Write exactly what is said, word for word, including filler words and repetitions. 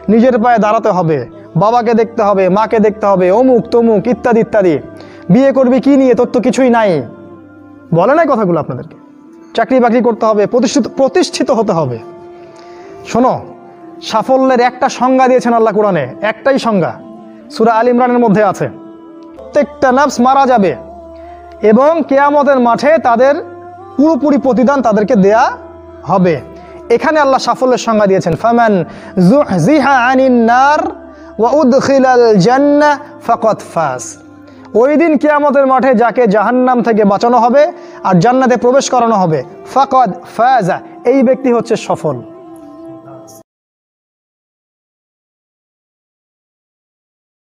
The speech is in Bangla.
নিজের পায়ে দাঁড়াতে হবে, বাবাকে দেখতে হবে, মাকে দেখতে হবে, অমুক তমুক ইত্যাদি ইত্যাদি। বিয়ে করবি কি নিয়ে, তোর তো কিছুই নাই, বলে নাই কথাগুলো আপনাদেরকে। চাকরি বাকরি করতে হবে, প্রতিষ্ঠিত প্রতিষ্ঠিত হতে হবে। শোনো, সাফল্যের একটা সংজ্ঞা দিয়েছেন আল্লাহ কোরআনে, একটাই সংজ্ঞা, সূরা আল ইমরানের মধ্যে আছে। প্রত্যেকটা নফস মারা যাবে এবং কিয়ামতের মাঠে তাদের পুরোপুরি প্রতিদান তাদেরকে দেয়া হবে। এখানে আল্লাহ সাফল্যের সংজ্ঞা দিয়েছেন, ফামান যুহজিহা আনিন নার ওয়া উদখিলাল জান্নাহ ফাকাদ ফাজ। ওই দিন কিয়ামতের মাঠে যাকে জাহান্নাম থেকে বাঁচানো হবে আর জান্নাতে প্রবেশ করানো হবে, ফাকাদ ফাজা, এই ব্যক্তি হচ্ছে সফল।